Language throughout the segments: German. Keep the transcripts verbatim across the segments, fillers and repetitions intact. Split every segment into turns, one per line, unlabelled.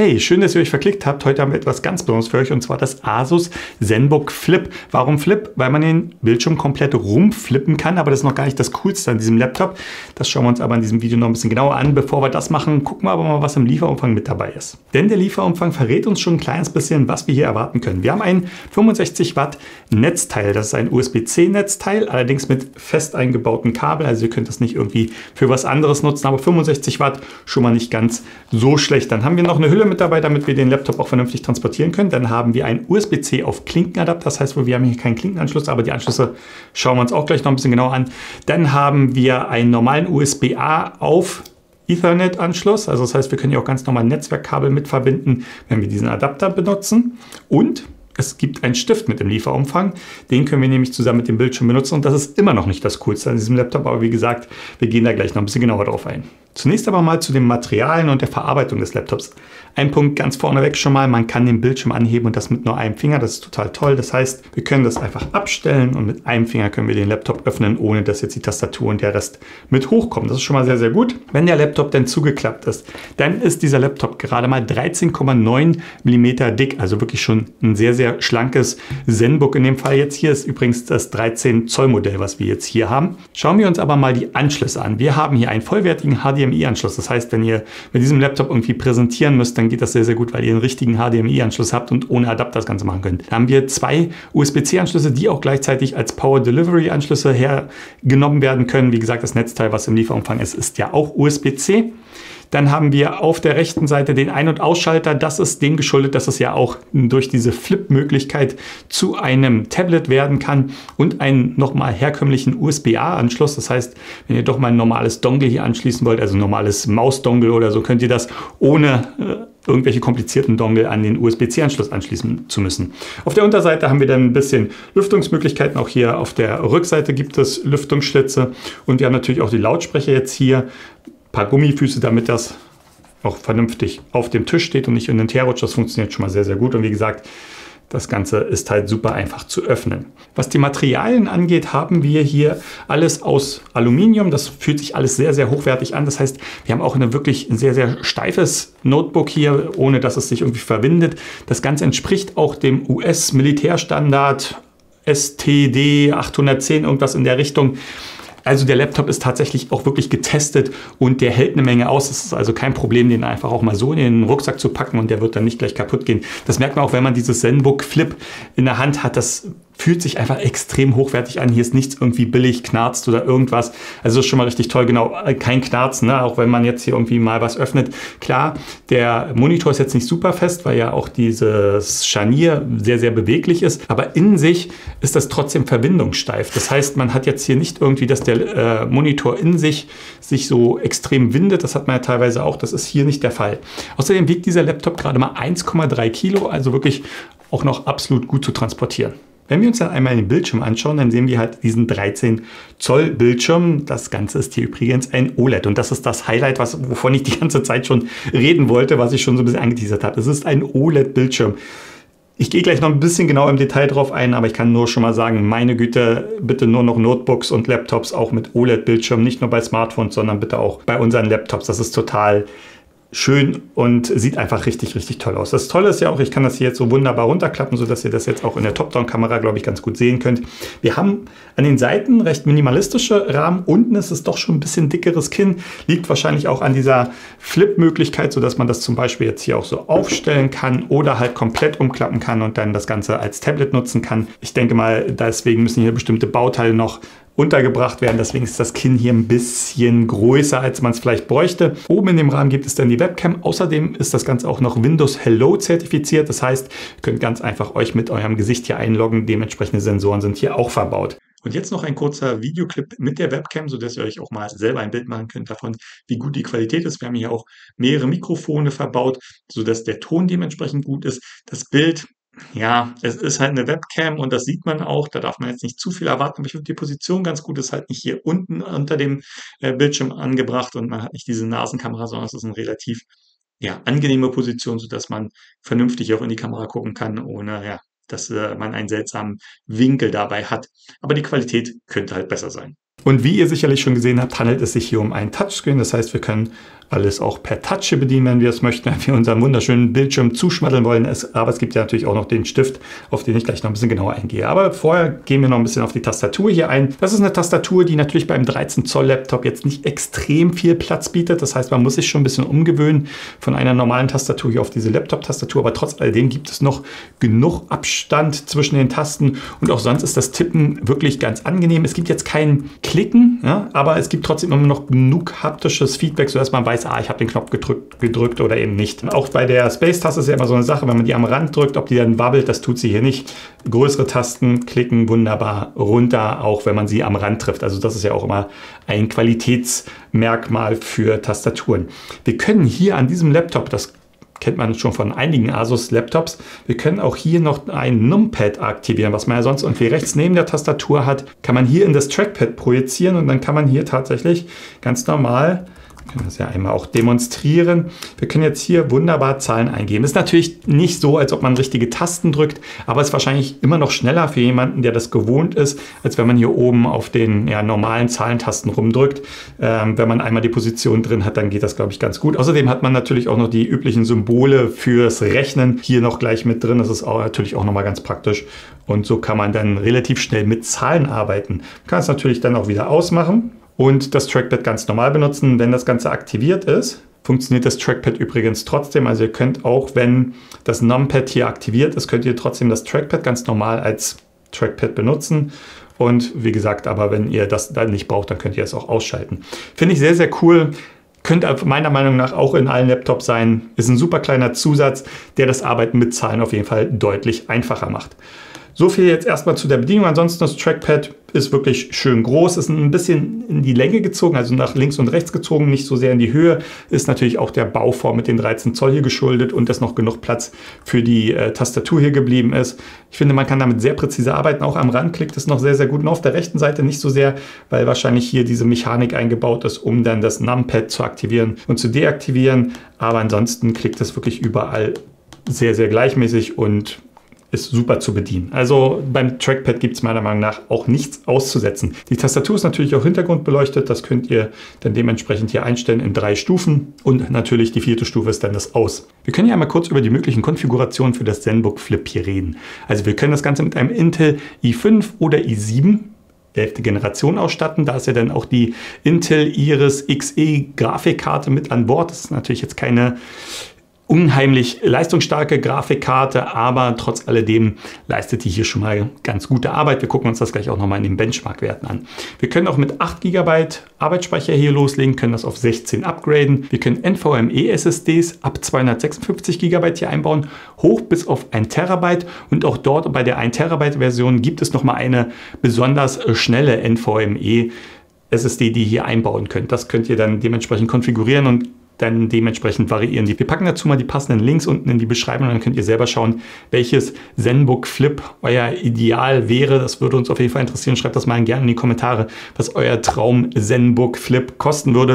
Hey, schön, dass ihr euch verklickt habt. Heute haben wir etwas ganz Besonderes für euch und zwar das Asus ZenBook Flip. Warum Flip? Weil man den Bildschirm komplett rumflippen kann, aber das ist noch gar nicht das Coolste an diesem Laptop. Das schauen wir uns aber in diesem Video noch ein bisschen genauer an. Bevor wir das machen, gucken wir aber mal, was im Lieferumfang mit dabei ist. Denn der Lieferumfang verrät uns schon ein kleines bisschen, was wir hier erwarten können. Wir haben ein fünfundsechzig Watt Netzteil. Das ist ein U S B C Netzteil, allerdings mit fest eingebauten Kabel. Also ihr könnt das nicht irgendwie für was anderes nutzen, aber fünfundsechzig Watt schon mal nicht ganz so schlecht. Dann haben wir noch eine Hülle mit dabei, damit wir den Laptop auch vernünftig transportieren können. Dann haben wir ein U S B C auf Klinkenadapter, das heißt, wir haben hier keinen Klinkenanschluss, aber die Anschlüsse schauen wir uns auch gleich noch ein bisschen genauer an. Dann haben wir einen normalen U S B A auf Ethernet-Anschluss, also das heißt, wir können hier auch ganz normal Netzwerkkabel mit verbinden, wenn wir diesen Adapter benutzen. Und es gibt einen Stift mit dem Lieferumfang, den können wir nämlich zusammen mit dem Bildschirm benutzen und das ist immer noch nicht das Coolste an diesem Laptop, aber wie gesagt, wir gehen da gleich noch ein bisschen genauer drauf ein. Zunächst aber mal zu den Materialien und der Verarbeitung des Laptops. Ein Punkt ganz vorneweg schon mal, man kann den Bildschirm anheben und das mit nur einem Finger, das ist total toll. Das heißt, wir können das einfach abstellen und mit einem Finger können wir den Laptop öffnen, ohne dass jetzt die Tastatur und der Rest mit hochkommen. Das ist schon mal sehr, sehr gut. Wenn der Laptop dann zugeklappt ist, dann ist dieser Laptop gerade mal dreizehn Komma neun Millimeter dick, also wirklich schon ein sehr, sehr schlankes ZenBook. In dem Fall jetzt hier ist übrigens das dreizehn Zoll Modell, was wir jetzt hier haben. Schauen wir uns aber mal die Anschlüsse an. Wir haben hier einen vollwertigen H D M I-Anschluss. Das heißt, wenn ihr mit diesem Laptop irgendwie präsentieren müsst, dann geht das sehr, sehr gut, weil ihr einen richtigen H D M I-Anschluss habt und ohne Adapter das Ganze machen könnt. Da haben wir zwei U S B C-Anschlüsse, die auch gleichzeitig als Power Delivery-Anschlüsse hergenommen werden können. Wie gesagt, das Netzteil, was im Lieferumfang ist, ist ja auch U S B C. Dann haben wir auf der rechten Seite den Ein- und Ausschalter. Das ist dem geschuldet, dass es ja auch durch diese Flip-Möglichkeit zu einem Tablet werden kann und einen nochmal herkömmlichen U S B A-Anschluss. Das heißt, wenn ihr doch mal ein normales Dongle hier anschließen wollt, also ein normales Maus-Dongle oder so, könnt ihr das ohne äh, irgendwelche komplizierten Dongle an den U S B C-Anschluss anschließen zu müssen. Auf der Unterseite haben wir dann ein bisschen Lüftungsmöglichkeiten. Auch hier auf der Rückseite gibt es Lüftungsschlitze und wir haben natürlich auch die Lautsprecher jetzt hier. Paar Gummifüße, damit das auch vernünftig auf dem Tisch steht und nicht in den Teer rutscht. Das funktioniert schon mal sehr, sehr gut. Und wie gesagt, das Ganze ist halt super einfach zu öffnen. Was die Materialien angeht, haben wir hier alles aus Aluminium. Das fühlt sich alles sehr, sehr hochwertig an. Das heißt, wir haben auch eine wirklich ein sehr, sehr steifes Notebook hier, ohne dass es sich irgendwie verwindet. Das Ganze entspricht auch dem U S-Militärstandard S T D achthundertzehn, irgendwas in der Richtung. Also der Laptop ist tatsächlich auch wirklich getestet und der hält eine Menge aus. Es ist also kein Problem, den einfach auch mal so in den Rucksack zu packen und der wird dann nicht gleich kaputt gehen. Das merkt man auch, wenn man dieses ZenBook Flip in der Hand hat. Das fühlt sich einfach extrem hochwertig an. Hier ist nichts irgendwie billig, knarzt oder irgendwas. Also das ist schon mal richtig toll. Genau, kein Knarzen, ne? Auch wenn man jetzt hier irgendwie mal was öffnet. Klar, der Monitor ist jetzt nicht super fest, weil ja auch dieses Scharnier sehr, sehr beweglich ist. Aber in sich ist das trotzdem verbindungssteif. Das heißt, man hat jetzt hier nicht irgendwie, dass der äh, Monitor in sich sich so extrem windet. Das hat man ja teilweise auch. Das ist hier nicht der Fall. Außerdem wiegt dieser Laptop gerade mal eins Komma drei Kilo, also wirklich auch noch absolut gut zu transportieren. Wenn wir uns dann einmal den Bildschirm anschauen, dann sehen wir halt diesen dreizehn Zoll Bildschirm. Das Ganze ist hier übrigens ein O L E D und das ist das Highlight, was, wovon ich die ganze Zeit schon reden wollte, was ich schon so ein bisschen angeteasert habe. Es ist ein O L E D-Bildschirm. Ich gehe gleich noch ein bisschen genau im Detail drauf ein, aber ich kann nur schon mal sagen, meine Güte, bitte nur noch Notebooks und Laptops auch mit O L E D-Bildschirm, nicht nur bei Smartphones, sondern bitte auch bei unseren Laptops. Das ist total schön und sieht einfach richtig, richtig toll aus. Das Tolle ist ja auch, ich kann das hier jetzt so wunderbar runterklappen, sodass ihr das jetzt auch in der Top-Down-Kamera, glaube ich, ganz gut sehen könnt. Wir haben an den Seiten recht minimalistische Rahmen. Unten ist es doch schon ein bisschen dickeres Kinn. Liegt wahrscheinlich auch an dieser Flip-Möglichkeit, sodass man das zum Beispiel jetzt hier auch so aufstellen kann oder halt komplett umklappen kann und dann das Ganze als Tablet nutzen kann. Ich denke mal, deswegen müssen hier bestimmte Bauteile noch untergebracht werden. Deswegen ist das Kinn hier ein bisschen größer, als man es vielleicht bräuchte. Oben in dem Rahmen gibt es dann die Webcam. Außerdem ist das Ganze auch noch Windows Hello zertifiziert. Das heißt, ihr könnt ganz einfach euch mit eurem Gesicht hier einloggen. Dementsprechende Sensoren sind hier auch verbaut. Und jetzt noch ein kurzer Videoclip mit der Webcam, sodass ihr euch auch mal selber ein Bild machen könnt davon, wie gut die Qualität ist. Wir haben hier auch mehrere Mikrofone verbaut, sodass der Ton dementsprechend gut ist. Das Bild, ja, es ist halt eine Webcam und das sieht man auch. Da darf man jetzt nicht zu viel erwarten. Aber ich finde die Position ganz gut. Ist halt nicht hier unten unter dem äh, Bildschirm angebracht und man hat nicht diese Nasenkamera, sondern es ist eine relativ ja, angenehme Position, sodass man vernünftig auch in die Kamera gucken kann, ohne ja, dass äh, man einen seltsamen Winkel dabei hat. Aber die Qualität könnte halt besser sein. Und wie ihr sicherlich schon gesehen habt, handelt es sich hier um einen Touchscreen. Das heißt, wir können alles auch per Touch bedienen, wenn wir es möchten, wenn wir unseren wunderschönen Bildschirm zuschmaddeln wollen. Es, aber es gibt ja natürlich auch noch den Stift, auf den ich gleich noch ein bisschen genauer eingehe. Aber vorher gehen wir noch ein bisschen auf die Tastatur hier ein. Das ist eine Tastatur, die natürlich beim dreizehn Zoll Laptop jetzt nicht extrem viel Platz bietet. Das heißt, man muss sich schon ein bisschen umgewöhnen von einer normalen Tastatur hier auf diese Laptop-Tastatur. Aber trotz alledem gibt es noch genug Abstand zwischen den Tasten. Und auch sonst ist das Tippen wirklich ganz angenehm. Es gibt jetzt kein Klicken, ja, aber es gibt trotzdem immer noch genug haptisches Feedback, sodass man weiß, ah, ich habe den Knopf gedrückt, gedrückt oder eben nicht. Auch bei der Space-Taste ist ja immer so eine Sache, wenn man die am Rand drückt, ob die dann wabbelt, das tut sie hier nicht. Größere Tasten klicken wunderbar runter, auch wenn man sie am Rand trifft. Also das ist ja auch immer ein Qualitätsmerkmal für Tastaturen. Wir können hier an diesem Laptop, das kennt man schon von einigen Asus Laptops. Wir können auch hier noch ein Numpad aktivieren, was man ja sonst irgendwie rechts neben der Tastatur hat, kann man hier in das Trackpad projizieren und dann kann man hier tatsächlich ganz normal, wir können das ja einmal auch demonstrieren. Wir können jetzt hier wunderbar Zahlen eingeben. Ist natürlich nicht so, als ob man richtige Tasten drückt, aber ist wahrscheinlich immer noch schneller für jemanden, der das gewohnt ist, als wenn man hier oben auf den ja, normalen Zahlentasten rumdrückt. Ähm, wenn man einmal die Position drin hat, dann geht das, glaube ich, ganz gut. Außerdem hat man natürlich auch noch die üblichen Symbole fürs Rechnen hier noch gleich mit drin. Das ist auch natürlich auch nochmal ganz praktisch. Und so kann man dann relativ schnell mit Zahlen arbeiten. Man kann es natürlich dann auch wieder ausmachen und das Trackpad ganz normal benutzen. Wenn das Ganze aktiviert ist, funktioniert das Trackpad übrigens trotzdem. Also ihr könnt auch, wenn das Numpad hier aktiviert ist, könnt ihr trotzdem das Trackpad ganz normal als Trackpad benutzen. Und wie gesagt, aber wenn ihr das dann nicht braucht, dann könnt ihr es auch ausschalten. Finde ich sehr, sehr cool. Könnte meiner Meinung nach auch in allen Laptops sein. Ist ein super kleiner Zusatz, der das Arbeiten mit Zahlen auf jeden Fall deutlich einfacher macht. So viel jetzt erstmal zu der Bedienung. Ansonsten das Trackpad ist wirklich schön groß, ist ein bisschen in die Länge gezogen, also nach links und rechts gezogen, nicht so sehr in die Höhe. Ist natürlich auch der Bauform mit den dreizehn Zoll hier geschuldet und dass noch genug Platz für die äh, Tastatur hier geblieben ist. Ich finde, man kann damit sehr präzise arbeiten. Auch am Rand klickt es noch sehr, sehr gut. Und auf der rechten Seite nicht so sehr, weil wahrscheinlich hier diese Mechanik eingebaut ist, um dann das Numpad zu aktivieren und zu deaktivieren. Aber ansonsten klickt es wirklich überall sehr, sehr gleichmäßig und ist super zu bedienen. Also beim Trackpad gibt es meiner Meinung nach auch nichts auszusetzen. Die Tastatur ist natürlich auch hintergrundbeleuchtet. Das könnt ihr dann dementsprechend hier einstellen in drei Stufen. Und natürlich die vierte Stufe ist dann das Aus. Wir können ja einmal kurz über die möglichen Konfigurationen für das ZenBook Flip hier reden. Also wir können das Ganze mit einem Intel i fünf oder i sieben elfte Generation ausstatten. Da ist ja dann auch die Intel Iris X E Grafikkarte mit an Bord. Das ist natürlich jetzt keine unheimlich leistungsstarke Grafikkarte, aber trotz alledem leistet die hier schon mal ganz gute Arbeit. Wir gucken uns das gleich auch nochmal in den Benchmark-Werten an. Wir können auch mit acht Gigabyte Arbeitsspeicher hier loslegen, können das auf sechzehn upgraden. Wir können NVMe S S Ds ab zweihundertsechsundfünfzig Gigabyte hier einbauen, hoch bis auf ein Terabyte. Und auch dort bei der ein Terabyte Version gibt es nochmal eine besonders schnelle NVMe S S D, die ihr hier einbauen könnt. Das könnt ihr dann dementsprechend konfigurieren und dann dementsprechend variieren die. Wir packen dazu mal die passenden Links unten in die Beschreibung und dann könnt ihr selber schauen, welches ZenBook Flip euer Ideal wäre. Das würde uns auf jeden Fall interessieren. Schreibt das mal gerne in die Kommentare, was euer Traum ZenBook Flip kosten würde,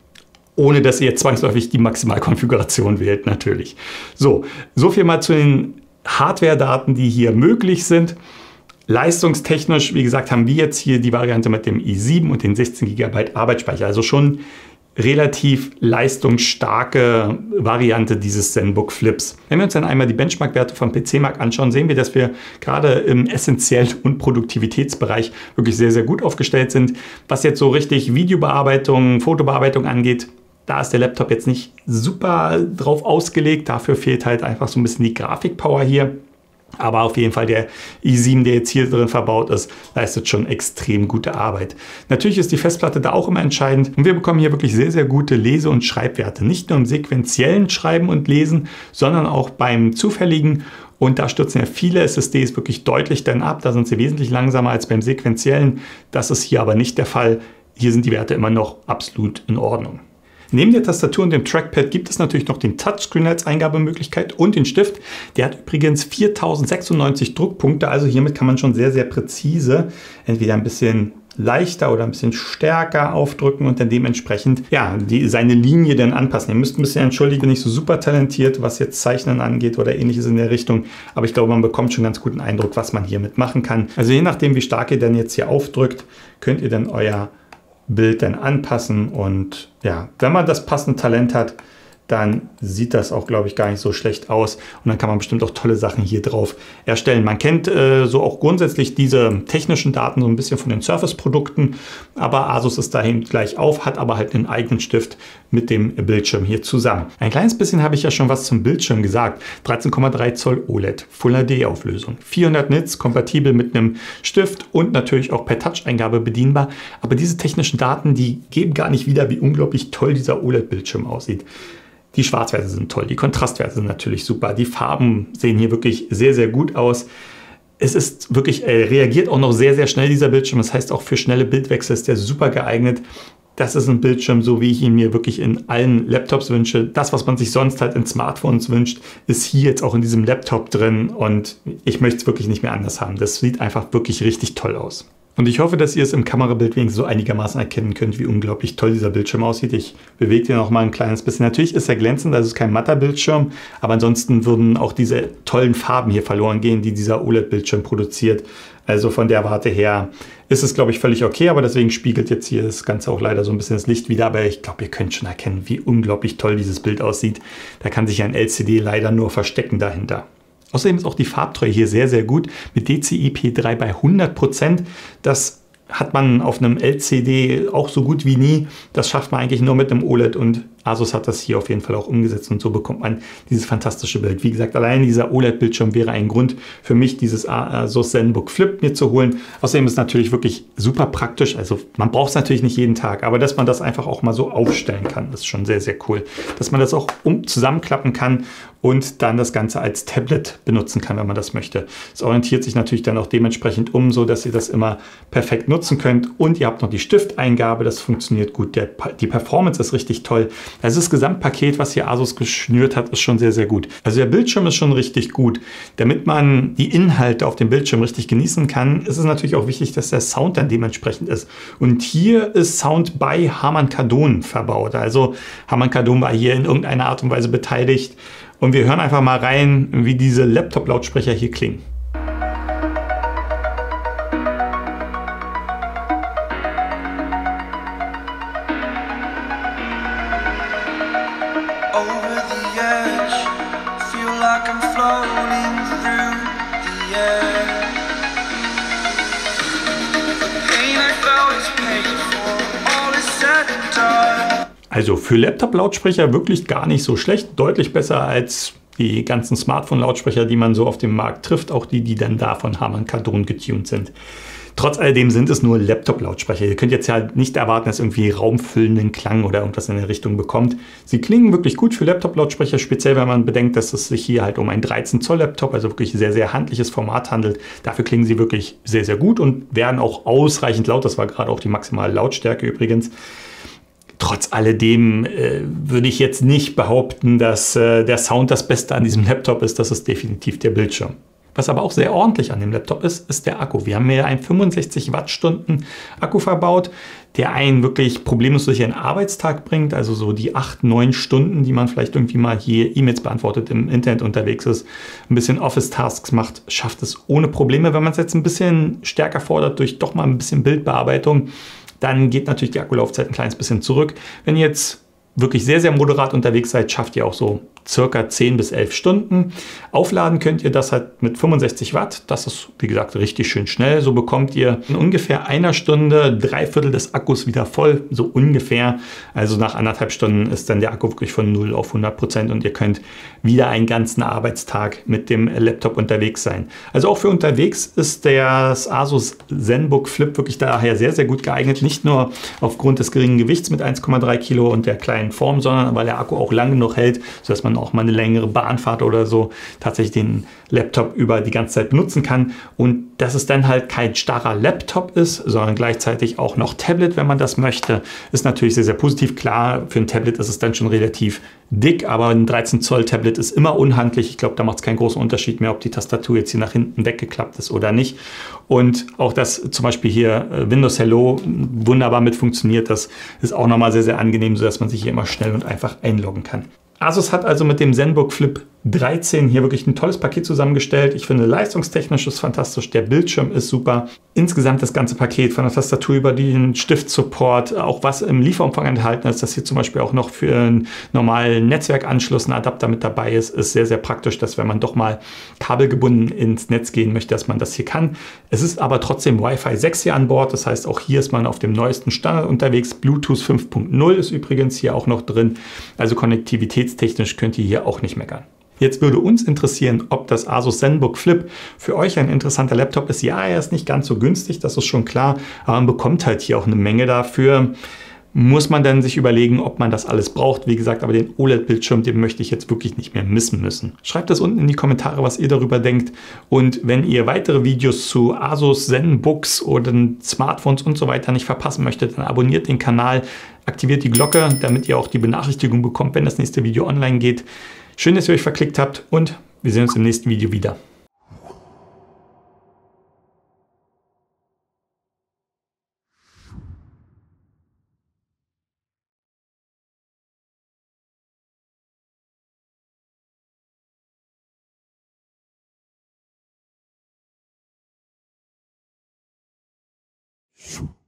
ohne dass ihr zwangsläufig die Maximalkonfiguration wählt, natürlich. So, so viel mal zu den Hardware-Daten, die hier möglich sind. Leistungstechnisch, wie gesagt, haben wir jetzt hier die Variante mit dem i sieben und den sechzehn Gigabyte Arbeitsspeicher. Also schon relativ leistungsstarke Variante dieses ZenBook Flips. Wenn wir uns dann einmal die Benchmark-Werte vom P C-Markt anschauen, sehen wir, dass wir gerade im essentiellen und Produktivitätsbereich wirklich sehr, sehr gut aufgestellt sind. Was jetzt so richtig Videobearbeitung, Fotobearbeitung angeht, da ist der Laptop jetzt nicht super drauf ausgelegt. Dafür fehlt halt einfach so ein bisschen die Grafikpower hier. Aber auf jeden Fall der i sieben, der jetzt hier drin verbaut ist, leistet schon extrem gute Arbeit. Natürlich ist die Festplatte da auch immer entscheidend. Und wir bekommen hier wirklich sehr, sehr gute Lese- und Schreibwerte. Nicht nur im sequentiellen Schreiben und Lesen, sondern auch beim zufälligen. Und da stürzen ja viele S S Ds wirklich deutlich dann ab. Da sind sie wesentlich langsamer als beim sequentiellen. Das ist hier aber nicht der Fall. Hier sind die Werte immer noch absolut in Ordnung. Neben der Tastatur und dem Trackpad gibt es natürlich noch den Touchscreen als Eingabemöglichkeit und den Stift. Der hat übrigens viertausendsechsundneunzig Druckpunkte, also hiermit kann man schon sehr, sehr präzise entweder ein bisschen leichter oder ein bisschen stärker aufdrücken und dann dementsprechend ja, die, seine Linie dann anpassen. Ihr müsst ein bisschen entschuldigen, bin nicht so super talentiert, was jetzt Zeichnen angeht oder ähnliches in der Richtung, aber ich glaube, man bekommt schon einen ganz guten Eindruck, was man hiermit machen kann. Also je nachdem, wie stark ihr dann jetzt hier aufdrückt, könnt ihr dann euer Bild dann anpassen und ja, wenn man das passende Talent hat, dann sieht das auch, glaube ich, gar nicht so schlecht aus. Und dann kann man bestimmt auch tolle Sachen hier drauf erstellen. Man kennt äh, so auch grundsätzlich diese technischen Daten so ein bisschen von den Surface-Produkten, aber Asus ist dahin gleich auf, hat aber halt einen eigenen Stift mit dem Bildschirm hier zusammen. Ein kleines bisschen habe ich ja schon was zum Bildschirm gesagt. dreizehn Komma drei Zoll O L E D, Full H D Auflösung, vierhundert Nits, kompatibel mit einem Stift und natürlich auch per Touch-Eingabe bedienbar. Aber diese technischen Daten, die geben gar nicht wieder, wie unglaublich toll dieser O L E D-Bildschirm aussieht. Die Schwarzwerte sind toll, die Kontrastwerte sind natürlich super, die Farben sehen hier wirklich sehr, sehr gut aus. Es ist wirklich, äh, reagiert auch noch sehr, sehr schnell dieser Bildschirm, das heißt auch für schnelle Bildwechsel ist der super geeignet. Das ist ein Bildschirm, so wie ich ihn mir wirklich in allen Laptops wünsche. Das, was man sich sonst halt in Smartphones wünscht, ist hier jetzt auch in diesem Laptop drin und ich möchte es wirklich nicht mehr anders haben. Das sieht einfach wirklich richtig toll aus. Und ich hoffe, dass ihr es im Kamerabild wenigstens so einigermaßen erkennen könnt, wie unglaublich toll dieser Bildschirm aussieht. Ich bewege den noch mal ein kleines bisschen. Natürlich ist er glänzend, also ist kein matter Bildschirm, aber ansonsten würden auch diese tollen Farben hier verloren gehen, die dieser O L E D-Bildschirm produziert. Also von der Warte her ist es, glaube ich, völlig okay, aber deswegen spiegelt jetzt hier das Ganze auch leider so ein bisschen das Licht wieder. Aber ich glaube, ihr könnt schon erkennen, wie unglaublich toll dieses Bild aussieht. Da kann sich ein L C D leider nur verstecken dahinter. Außerdem ist auch die Farbtreue hier sehr, sehr gut mit D C I P drei bei hundert Prozent. Das hat man auf einem L C D auch so gut wie nie. Das schafft man eigentlich nur mit einem O L E D und Asus hat das hier auf jeden Fall auch umgesetzt und so bekommt man dieses fantastische Bild. Wie gesagt, allein dieser O L E D-Bildschirm wäre ein Grund für mich, dieses Asus ZenBook Flip mir zu holen. Außerdem ist es natürlich wirklich super praktisch. Also man braucht es natürlich nicht jeden Tag, aber dass man das einfach auch mal so aufstellen kann, ist schon sehr, sehr cool. Dass man das auch um zusammenklappen kann und dann das Ganze als Tablet benutzen kann, wenn man das möchte. Es orientiert sich natürlich dann auch dementsprechend um, so dass ihr das immer perfekt nutzen könnt. Und ihr habt noch die Stifteingabe, das funktioniert gut. Der, die Performance ist richtig toll. Also das Gesamtpaket, was hier Asus geschnürt hat, ist schon sehr, sehr gut. Also der Bildschirm ist schon richtig gut. Damit man die Inhalte auf dem Bildschirm richtig genießen kann, ist es natürlich auch wichtig, dass der Sound dann dementsprechend ist. Und hier ist Sound bei Harman Kardon verbaut. Also Harman Kardon war hier in irgendeiner Art und Weise beteiligt. Und wir hören einfach mal rein, wie diese Laptop-Lautsprecher hier klingen. Also für Laptop-Lautsprecher wirklich gar nicht so schlecht, deutlich besser als die ganzen Smartphone-Lautsprecher, die man so auf dem Markt trifft, auch die, die dann da von Harman Kardon getuned sind. Trotz alledem sind es nur Laptop-Lautsprecher. Ihr könnt jetzt ja nicht erwarten, dass irgendwie raumfüllenden Klang oder irgendwas in der Richtung bekommt. Sie klingen wirklich gut für Laptop-Lautsprecher, speziell wenn man bedenkt, dass es sich hier halt um einen dreizehn Zoll Laptop, also wirklich sehr, sehr handliches Format handelt. Dafür klingen sie wirklich sehr, sehr gut und werden auch ausreichend laut. Das war gerade auch die maximale Lautstärke übrigens. Trotz alledem äh, würde ich jetzt nicht behaupten, dass äh, der Sound das Beste an diesem Laptop ist. Das ist definitiv der Bildschirm. Was aber auch sehr ordentlich an dem Laptop ist, ist der Akku. Wir haben hier einen fünfundsechzig Wattstunden Akku verbaut, der einen wirklich problemlos durch einen Arbeitstag bringt. Also so die acht, neun Stunden, die man vielleicht irgendwie mal hier E-Mails beantwortet, im Internet unterwegs ist, ein bisschen Office-Tasks macht, schafft es ohne Probleme. Wenn man es jetzt ein bisschen stärker fordert durch doch mal ein bisschen Bildbearbeitung, dann geht natürlich die Akkulaufzeit ein kleines bisschen zurück. Wenn ihr jetzt wirklich sehr, sehr moderat unterwegs seid, schafft ihr auch so circa zehn bis elf Stunden. Aufladen könnt ihr das halt mit fünfundsechzig Watt. Das ist, wie gesagt, richtig schön schnell. So bekommt ihr in ungefähr einer Stunde drei Viertel des Akkus wieder voll, so ungefähr. Also nach anderthalb Stunden ist dann der Akku wirklich von null auf hundert Prozent und ihr könnt wieder einen ganzen Arbeitstag mit dem Laptop unterwegs sein. Also auch für unterwegs ist das Asus ZenBook Flip wirklich daher sehr, sehr gut geeignet. Nicht nur aufgrund des geringen Gewichts mit eins Komma drei Kilo und der kleinen Form, sondern weil der Akku auch lang genug hält, sodass man man auch mal eine längere Bahnfahrt oder so tatsächlich den Laptop über die ganze Zeit benutzen kann. Und dass es dann halt kein starrer Laptop ist, sondern gleichzeitig auch noch Tablet, wenn man das möchte, ist natürlich sehr, sehr positiv. Klar, für ein Tablet ist es dann schon relativ dick, aber ein dreizehn Zoll Tablet ist immer unhandlich. Ich glaube, da macht es keinen großen Unterschied mehr, ob die Tastatur jetzt hier nach hinten weggeklappt ist oder nicht. Und auch das zum Beispiel hier Windows Hello wunderbar mit funktioniert, das ist auch nochmal sehr, sehr angenehm, sodass man sich hier immer schnell und einfach einloggen kann. Asus hat also mit dem ZenBook Flip dreizehn hier wirklich ein tolles Paket zusammengestellt. Ich finde, leistungstechnisch ist fantastisch, der Bildschirm ist super. Insgesamt das ganze Paket von der Tastatur über den Stiftsupport, auch was im Lieferumfang enthalten ist, dass hier zum Beispiel auch noch für einen normalen Netzwerkanschluss ein Adapter mit dabei ist, ist sehr, sehr praktisch, dass wenn man doch mal kabelgebunden ins Netz gehen möchte, dass man das hier kann. Es ist aber trotzdem Wi-Fi sechs hier an Bord, das heißt, auch hier ist man auf dem neuesten Standard unterwegs. Bluetooth fünf Punkt null ist übrigens hier auch noch drin, also konnektivitätstechnisch könnt ihr hier auch nicht meckern. Jetzt würde uns interessieren, ob das Asus ZenBook Flip für euch ein interessanter Laptop ist. Ja, er ist nicht ganz so günstig, das ist schon klar, aber man bekommt halt hier auch eine Menge dafür. Muss man dann sich überlegen, ob man das alles braucht. Wie gesagt, aber den O L E D-Bildschirm, den möchte ich jetzt wirklich nicht mehr missen müssen. Schreibt das unten in die Kommentare, was ihr darüber denkt. Und wenn ihr weitere Videos zu Asus ZenBooks oder Smartphones und so weiter nicht verpassen möchtet, dann abonniert den Kanal, aktiviert die Glocke, damit ihr auch die Benachrichtigung bekommt, wenn das nächste Video online geht. Schön, dass ihr euch verklickt habt und wir sehen uns im nächsten Video wieder.